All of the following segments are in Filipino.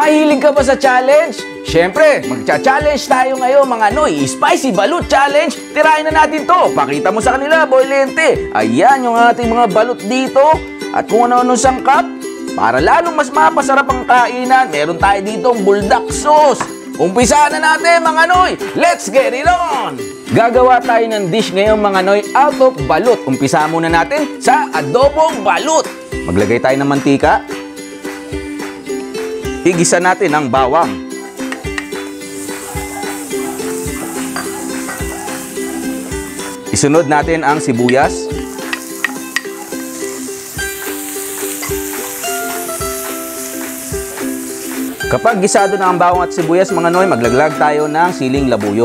Mahilig ka ba sa challenge? Siyempre, magcha-challenge tayo ngayon mga Noy. Spicy Balut Challenge. Tirahin na natin to. Pakita mo sa kanila, Boy Lente. Ayan yung ating mga balut dito. At kung ano-ano sangkap. Para lalong mas mapasarap ang kainan, meron tayo ditong buldak sauce. Umpisa na natin mga Noy. Let's get it on! Gagawa tayo ng dish ngayon mga Noy out of balut. Umpisa muna natin sa adobong balut. Maglagay tayo ng mantika. Igisa natin ang bawang. Isunod natin ang sibuyas. Kapag gisado na ang bawang at sibuyas mga Noy, maglaglag tayo ng siling labuyo.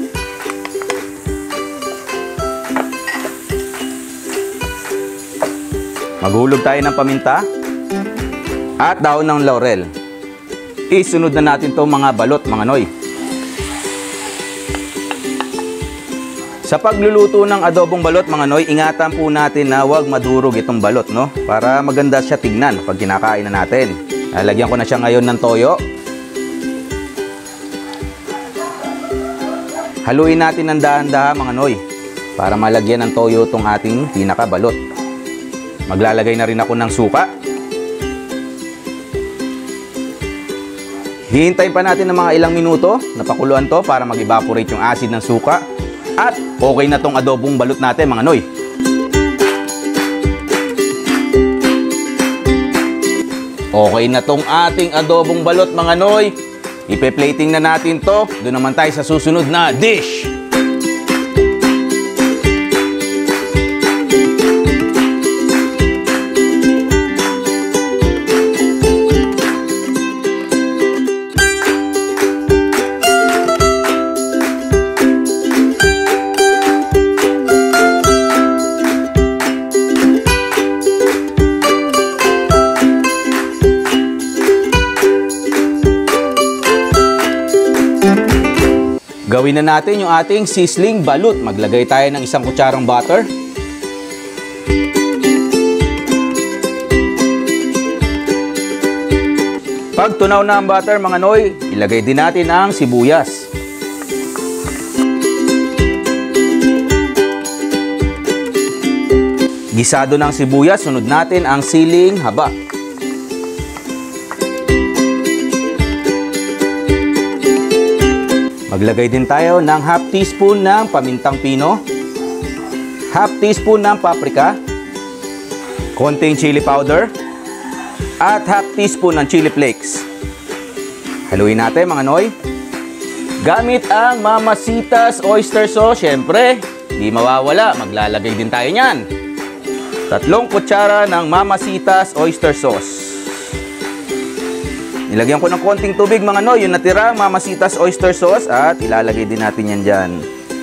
Maghulog tayo ng paminta at daon ng laurel. Isunod na natin itong mga balot mga Noy. Sa pagluluto ng adobong balot mga Noy, ingatan po natin na huwag madurog itong balot, no? Para maganda siya tignan pag kinakain na natin. Lalagyan ko na siya ngayon ng toyo. Haluin natin ng dahan-dahan mga Noy para malagyan ng toyo itong ating pinakabalot. Maglalagay na rin ako ng suka. Hihintayin pa natin ng mga ilang minuto na pakuluan to para mag-evaporate yung acid ng suka. At okay na tong adobong balot natin mga Noy. Okay na tong ating adobong balot mga Noy. Ipe-plating na natin to. Doon naman tayo sa susunod na dish. Gawin na natin yung ating sizzling balut. Maglagay tayo ng 1 kutsarang butter. Pag tunaw na ang butter mga Noy, ilagay din natin ang sibuyas. Gisado ng sibuyas, sunod natin ang siling haba. Maglagay din tayo ng half teaspoon ng pamintang pino, half teaspoon ng paprika, konting chili powder, at half teaspoon ng chili flakes. Haluin natin mga Noy. Gamit ang Mamacita's oyster sauce, syempre, di mawawala, maglalagay din tayo niyan. 3 kutsara ng Mamacita's oyster sauce. Nilagyan ko ng konting tubig mga Noy, yung natirang Mamacita's oyster sauce at ilalagay din natin yan dyan.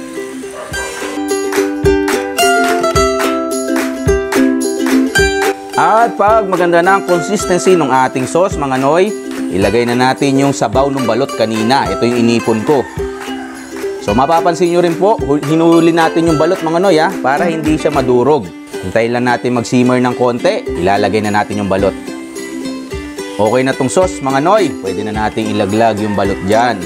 At pag maganda na ang consistency ng ating sauce mga Noy, ilagay na natin yung sabaw ng balot kanina. Ito yung inipon ko. So mapapansin nyo rin po, hinuli natin yung balot mga Noy para hindi siya madurog. Hintayin lang natin mag-simmer ng konti, ilalagay na natin yung balot. Okay na tong sauce mga Noy, pwede na nating ilaglag yung balot dyan.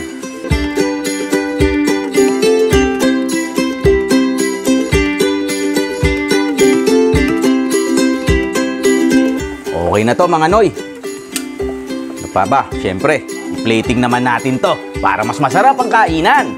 Okay na to mga Noy. Ano pa ba? Siyempre, i-plating naman natin to para mas masarap ang kainan.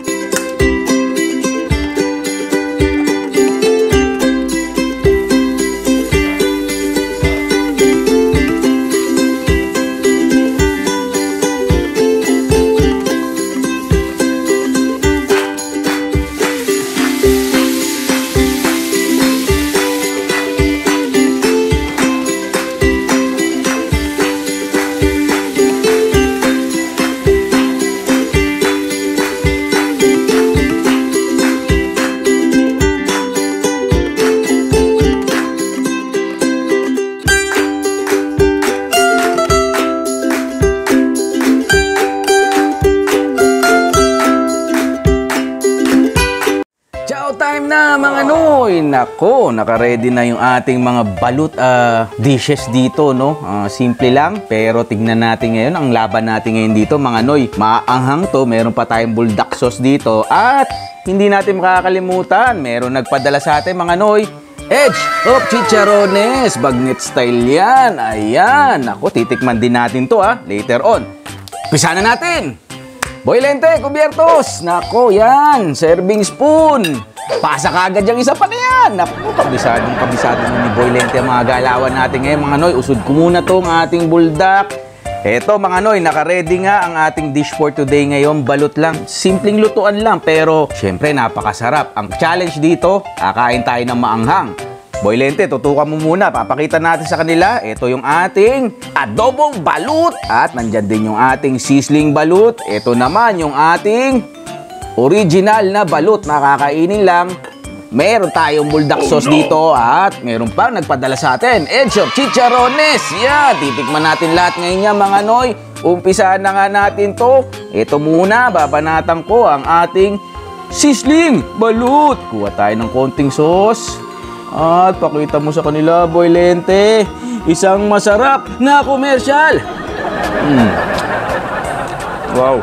na mga Noy. Nako, naka-ready na yung ating mga balut dishes dito, no? Simple lang, pero tignan natin ngayon ang laban natin ngayon dito, mga Noy. Maanghang to, meron pa tayong buldak sauce dito at hindi natin makakalimutan, meron nagpadala sa atin, mga Noy. Edge of Chicharrones, bagnet style yan. Ayan, nako, titikman din natin to later on. Pisa na natin. Boy Lente, kubiertos. Nako, yan. Serving spoon. Pasa kagad yung isa pa na yan. Nako, kabisado ni Boy Lente ang mga galawan natin ngayon, mga Noy. Usod ko muna tong ating buldak. Eto, mga Noy, naka-ready nga ang ating dish for today ngayon. Balut lang. Simpleng lutuan lang, pero syempre napakasarap. Ang challenge dito, kakain tayo ng maanghang. Boy Lente, tutukan mo muna. Papakita natin sa kanila. Ito yung ating adobong balut. At nandyan din yung ating sizzling balut. Ito naman yung ating original na balut. Makakainin lang. Meron tayong buldak sauce dito. At meron pa nagpadala sa atin. Edge of Chicharrones. Yan. Titikman natin lahat ngayon yan, mga Noy. Umpisahan na nga natin to. Ito muna. Babanatan ko ang ating sizzling balut. Kuha tayo ng konting sauce. At pakita mo sa kanila, Boy Lente, isang masarap na commercial. Wow.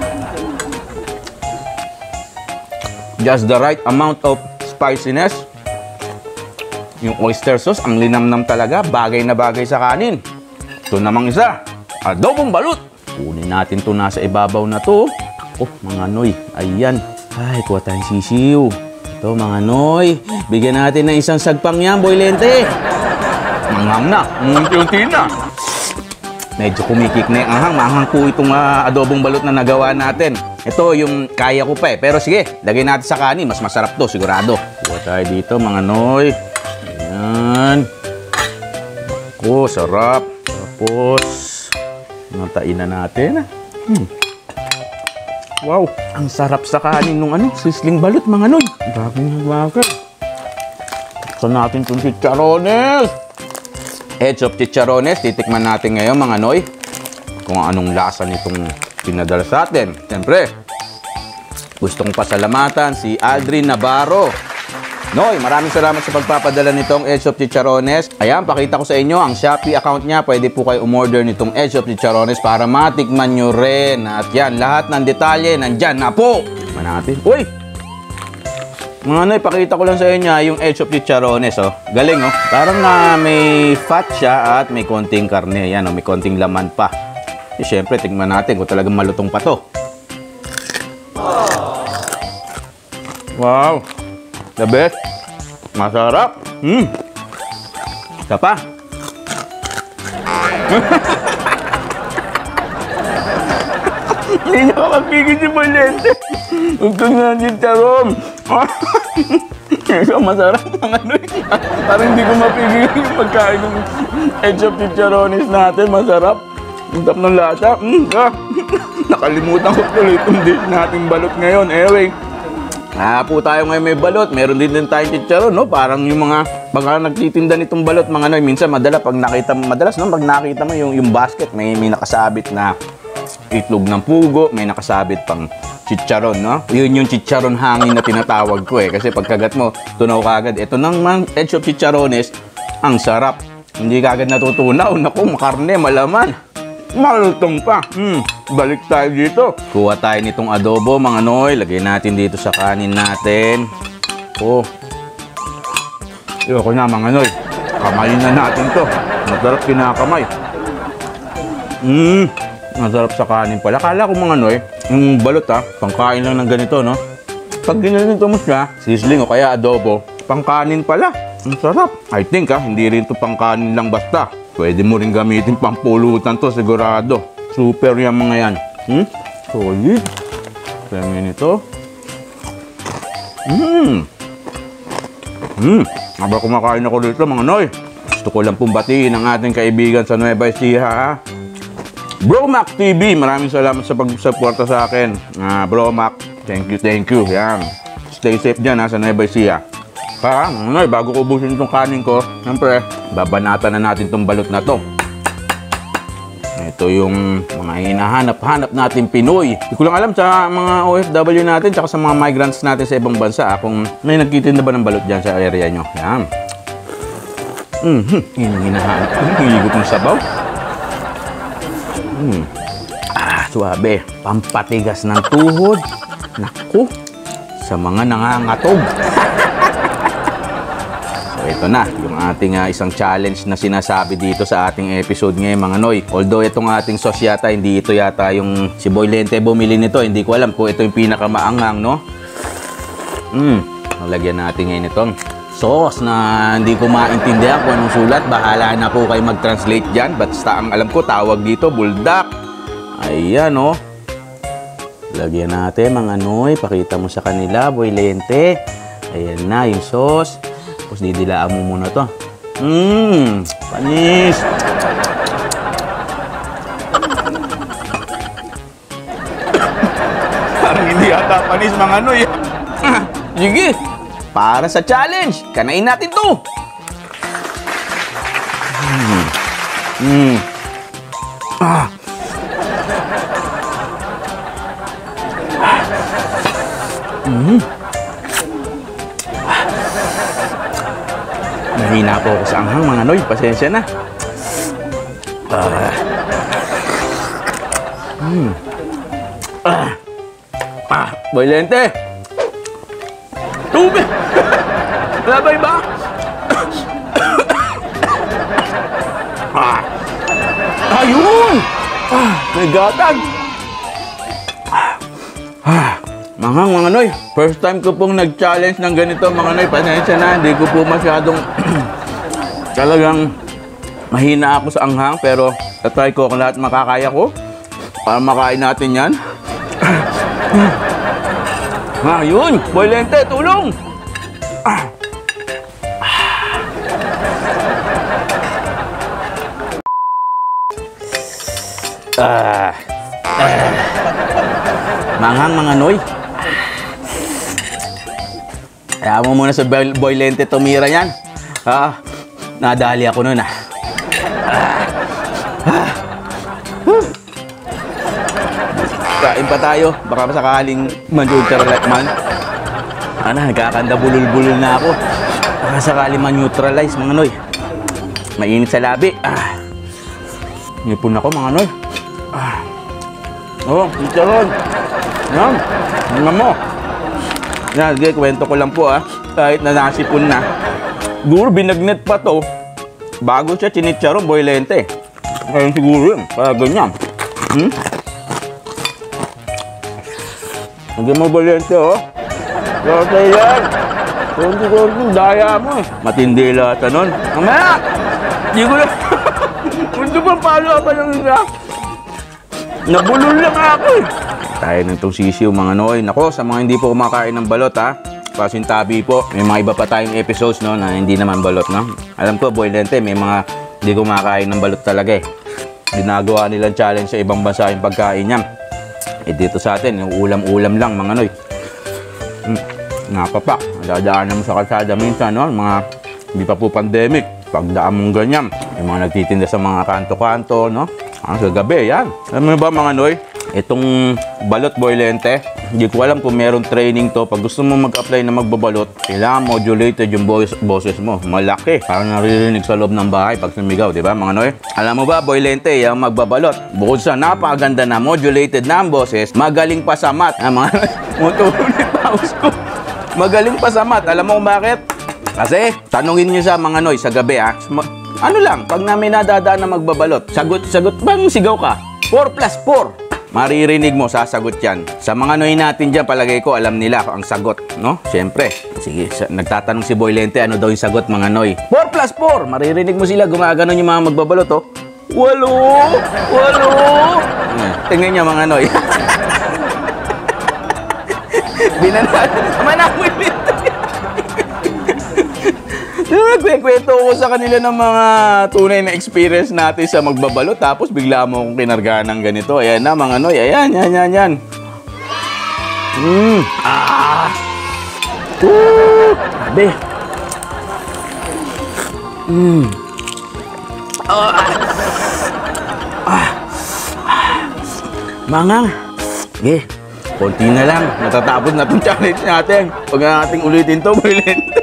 Just the right amount of spiciness. Yung oyster sauce, ang linamnam talaga. Bagay na bagay sa kanin. Ito namang isa, adobong balut. Kunin natin ito nasa ibabaw na to. Oh, mga Noy, ayan. Ay, kuha tayong sisiw. Ito, mga Noy, bigyan natin ng isang sagpang yan, Boy Lente. Manghang na, unti-unti na. Medyo kumikik na yung anghang. Maanghang po itong adobong balut na nagawa natin. Ito yung kaya ko pa pero sige, lagay natin sa kanin. Mas masarap to, sigurado. Kuha tayo dito, mga Noy. Ayan. Ako, sarap. Tapos, natain na natin. Wow, ang sarap sa kanin nung sizzling balut, mga Noy. Grabe nga bakit. Buksan natin itong chicharrones. Edge of Chicharrones, titikman natin ngayon, mga Noy. Kung anong lasa nitong pinadala sa atin. Siyempre, gustong pasalamatan si Aldrin Navarro. Noy, maraming salamat sa pagpapadala nitong Edge of Chicharrones. Ayan, pakita ko sa inyo ang Shopee account niya. Pwede po kayo umorder nitong Edge of Chicharrones para matikman nyo rin. At yan, lahat ng detalye nandyan na po. Natin. Uy! Mga Noy, pakita ko lang sa inyo yung Edge of Chicharrones. Oh. Galing, oh. Parang may fat siya at may konting karne. Yan, oh, may konting laman pa. E, syempre, tingnan natin kung talagang malutong pa to. Wow! The best. Masarap. Isa pa. Hindi niya makapigil si Boy Lente. Ito nga chicharron. So, masarap ang parang hindi ko mapigil yung pagkain ng Edge of Chicharrones natin. Masarap. Ang tap ng lasa. Nakalimutan ko tuloy itong dish nating balut ngayon. Anyway. Po tayo ngayon may balot. Meron din tayong chicharon, no? Parang yung mga baka nagtitinda nitong balot, mga Noy. Minsan madalas pag nakita mo yung basket, may nakasabit na itlog ng pugo, may nakasabit pang chicharon, no? Yun yung chicharon hangin na tinatawag ko kasi pagkagat mo, tunaw kagad. Ito nang Edge of Chicharrones, ang sarap. Hindi kagad natutunaw. Naku, makarne, malaman. Malutong pa. Balik tayo dito. Kuha tayo nitong adobo, mga Noy. Lagay natin dito sa kanin natin. Oh. Ayoko na, mga Noy. Kamayin na natin to. Masarap kinakamay. Masarap sa kanin pala. Kala ko, mga Noy, yung balot pangkain lang ng ganito, no? Pag ginanito mo siya, sizzling o kaya adobo, pangkanin pala. Ang sarap. I think hindi rin to pangkanin lang basta. Pwede mo rin gamitin pampulutan to, sigurado. Super yan, mga yan. Solid. Pwede nito. Habang kumakain ako dito, mga Noy, gusto ko lang pong batiin ang ating kaibigan sa Nueva Ecija, Bromac TV, maraming salamat sa pag-suporta sa akin. Bromac, thank you. Yan. Stay safe dyan sa Nueva Ecija. Mga Noy, bago ko ubusin itong kanin ko, siyempre, babanatan na natin itong balot na to. Ito yung mga hinahanap-hanap natin Pinoy. Hindi ko lang alam sa mga OFW natin tsaka sa mga migrants natin sa ibang bansa kung may nagtitinda ba ng balut dyan sa area nyo. Yan. Yun yung hinahanap. Hihigop ng sabaw. Suwabe. Pampatigas ng tuhod. Naku. Sa mga nangangatog. So, ito na. Yung ating isang challenge na sinasabi dito sa ating episode ngayon, mga Noy. Although itong ating sauce yata, hindi ito yata yung si Boy Lente bumili nito. Hindi ko alam kung ito yung pinakamaanghang, no? Lagyan natin ngayon itong sauce na hindi ko maintindihan kung anong sulat. Bahala na po kayo mag-translate dyan. Basta ang alam ko, tawag dito, buldak. Ayan, oh. Lagyan natin, mga Noy. Pakita mo sa kanila, Boy Lente. Ayan na, yung sauce. Tapos didilaan mo muna to. Panis. Parang hindi ata panis, mga Noy. Sige, para sa challenge, kanain natin to. Mahina po ako sa anghang, mga Noy. Pasensya na. Boy Lente. Tubig! Labay ba? Ayun! May gatag! Manghang, mga Noy. First time ko pong nag-challenge ng ganito, mga Noy. Pasensya na, hindi ko po masyadong talagang mahina ako sa anghang. Pero tatry ko kung lahat makakaya ko para makain natin yan. Ayun! Boy Lente, tulong! Manghang, mga Noy. Kaya mo muna sa Boy Lente tumira yan. Nadali ako nun, Kain pa tayo. Baka sakaling man-neutralize man. Nagkakanda bulol-bulol na ako. Baka sakaling man-neutralize, mga Noy. Mainit sa labi. Nipon ako, mga Noy. Chicharon. Yan. Tingnan mo. Yan, sige, kwento ko lang po, kahit na nasipon na. Siguro binagnet pa to bago siya chinicharon, Boy Lente. Kaya siguro yun. Kaya ganyan. Hindi mo, Boy Lente, Kaya yan. Kunti-kunti, daya mo. Matindi lahat nun. Mamaya! Hindi ko lang. Kunti pa palo pa lang nila. Nabulol lang ako, Tayo ng itong sisiw, mga Noy. Nako, sa mga hindi po kumakain ng balot, pasintabi po. May mga iba pa tayong episodes, no, na hindi naman balot, no. Alam ko, Boy Lente, may mga hindi kumakain ng balot talaga, Ginagawa nilang challenge sa ibang bansa yung pagkain niyan. Dito sa atin, yung ulam-ulam lang, mga Noy. Napapak. Dadaanan mo sa kalsada minsan, no, mga hindi pa po pandemic. Pagdaan mong ganyan, yung mga nagtitinda sa mga kanto-kanto, no. Sa gabi, yan. Alam mo ba, mga Noy? Itong balot, Boy Lente, hindi ko alam kung meron training to. Pag gusto mo mag-apply na magbabalot, kailangan modulated yung boses mo. Malaki. Parang naririnig sa loob ng bahay pag sumigaw, di ba, mga Noy? Alam mo ba, Boy Lente, yung magbabalot, bukod sa napakaganda na modulated na ang boses, magaling pa sa mat. Mga mutulit paus ko. Magaling pa sa mat. Alam mo bakit? Kasi, tanungin nyo sa mga Noy sa gabi, ano lang, pag namin nadadaan na magbabalot, sagot bang sigaw ka? 4 plus 4. Maririnig mo, sasagot yan. Sa mga Noy natin dyan, palagay ko, alam nila ang sagot, no? Siyempre. Sige, nagtatanong si Boy Lente, ano daw yung sagot, mga Noy? 4 plus 4. Maririnig mo sila, gumaganon yung mga magbabalot, 8. Tingnan niya, mga Noy. Binanatan naman ako ulit. Nagkwento ko sa kanila ng mga tunay na experience natin sa magbabalot. Tapos bigla mo akong kinarga ng ganito. Ayan na, mga Noy. Ayan, yan. Grabe. Mangang. Sige, konti na lang. Natatapos na itong challenge natin. Huwag na nating ulitin to, Boy Lente.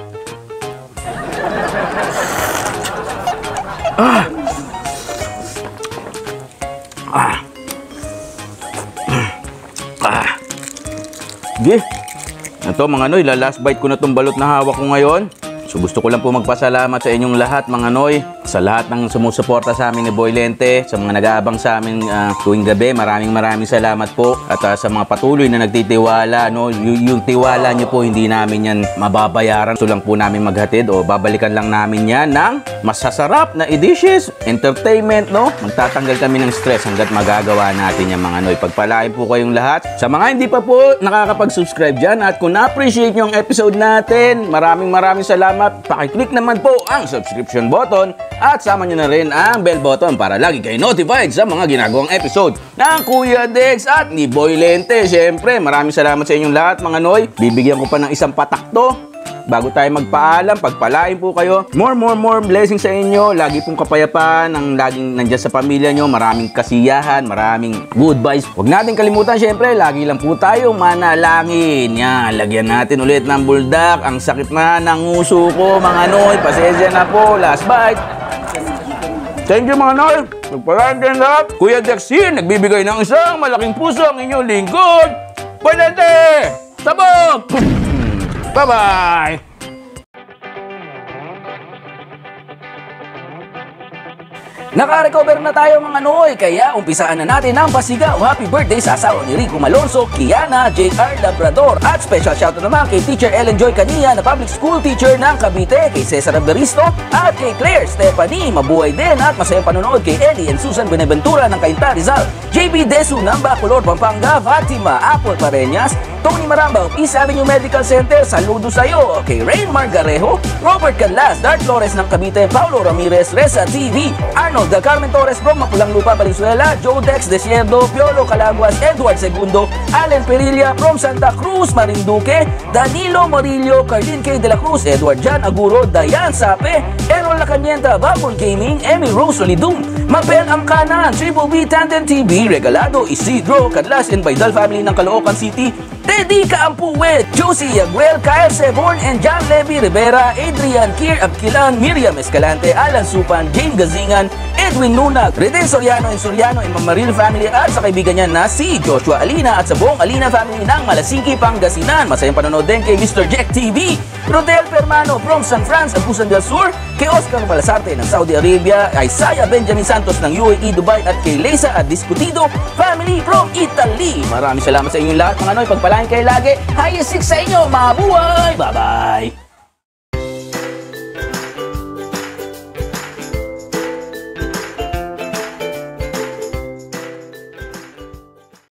Sige. Ito mga Noy, last bite ko na itong balot na hawak ko ngayon. So gusto ko lang po magpasalamat sa inyong lahat mga Noy, sa lahat ng sumusuporta sa amin ni Boy Lente, sa mga nag-aabang sa amin tuwing gabi. Maraming salamat po. At sa mga patuloy na nagtitiwala, no, yung tiwala nyo po hindi namin yan mababayaran. Gusto lang po namin maghatid o babalikan lang namin yan ng masasarap na dishes, entertainment, no. Magtatanggal kami ng stress hanggat magagawa natin yan mga Noy. Pagpalain po kayong lahat. Sa mga hindi pa po nakakapag-subscribe dyan at kung na-appreciate nyo ang episode natin, maraming salamat. Pakiclick naman po ang subscription button at sama nyo na rin ang bell button para lagi kayo notified sa mga ginagawang episode ng Kuya Dex at ni Boy Lente. Siyempre, maraming salamat sa inyong lahat mga Noy. Bibigyan ko pa ng isang patak to. Bago tayo magpaalam, pagpalain po kayo. More blessings sa inyo. Lagi pong kapayapaan ang laging nandyan sa pamilya nyo. Maraming kasiyahan, maraming good vibes. Huwag natin kalimutan, syempre, lagi lang po tayo manalangin. Yan, lagyan natin ulit ng buldak. Ang sakit na ng uso ko, mga Noy. Pasensya na po. Last bite. Thank you, mga Noy. Magpalain kayo lahat. Kuya Dexin, nagbibigay ng isang malaking puso ang inyong lingkod. Boy Lente! Sabog! Bye-bye! Naka-recover na tayo mga Noy, kaya umpisaan na natin ang pasigaw. Happy birthday sa asawa ni Rico Malonzo, Kiana, JR Labrador. At special shoutout naman kay Teacher Ellen Joy Canilla na public school teacher ng Cavite, kay Cesar Abdaristo at kay Claire Stephanie. Mabuhay din at masayang panonood kay Eddie and Susan Beneventura ng Cainta Rizal, JB Desu ng Bacolor, Pampanga, Fatima Apple Pareñas, Tony Marambao, East Avenue Medical Center, saludo sa'yo. Kay Rain Margarejo, Robert Canlas, Dart Flores ng Cavite, Paulo Ramirez, Reza TV, Arnold Del Carmen Torres from Mapulang Lupa, Valenzuela, Joe Dex Desierdo, Piolo Calaguas, Edward Segundo, Allen Perilla from Santa Cruz, Marinduque, Danilo Morillo, Cardin K. De La Cruz, Edward Jan Aguro, Dayan Sape, Errol Lacanienta, Babon Gaming, Emmy Rose Olidum, Mabel Amcanan, Triple B Tandem TV, Regalado, Isidro, Cadlas and Baidal family ng Caloocan City, Teddy Kaampuwet, Josie Yaguel, Kyle Seborn, and John Levy Rivera, Adrian Kier Abkilan, Miriam Escalante, Alan Supan, Jane Gazingan, Edwin Nunag, Reden Soriano and Mamaril family at sa kaibigan niya na si Joshua Alina at sa buong Alina family ng Malasiki, Pangasinan. Masayang panonood din kay Mr. Jack TV, Rodel Permano from San Francisco, Agusan del Sur, kay Oscar Malasarte ng Saudi Arabia, Isaiah Benjamin Santos ng UAE, Dubai at kay Lisa at Discutido family from Italy. Maraming salamat sa inyong lahat mga Noy. Pagpalain kayo lagi. Highest 6 sa inyo. Mabuhay! Bye-bye!